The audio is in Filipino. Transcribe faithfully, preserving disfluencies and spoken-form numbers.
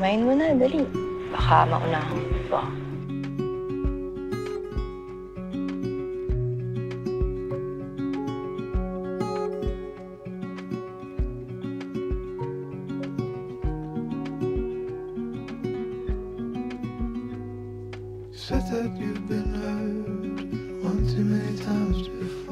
Kumain mo na, dali. Baka maunahan pa. Said that you've been hurt one too many times before.